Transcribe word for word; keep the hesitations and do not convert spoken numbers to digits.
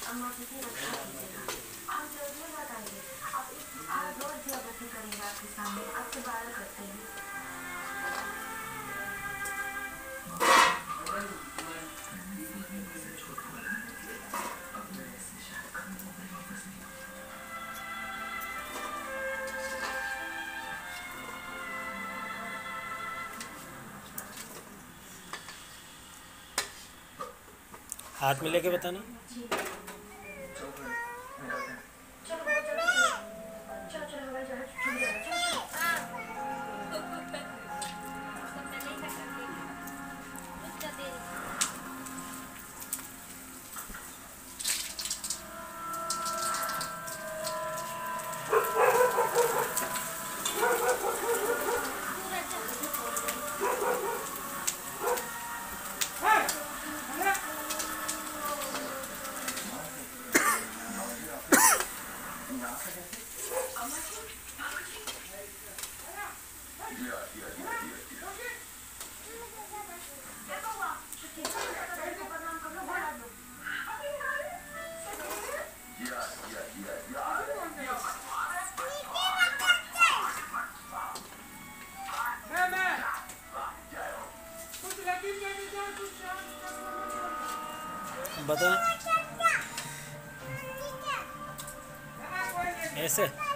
अम्मा जी की रक्षा कीजिएगा। हम जल्दी लौट आएंगे। आप एक आज रोज जबरदस्ती करेंगे आपके सामने, आपसे बाहर करते हैं। हाथ में लेके बताना। बता ऐसे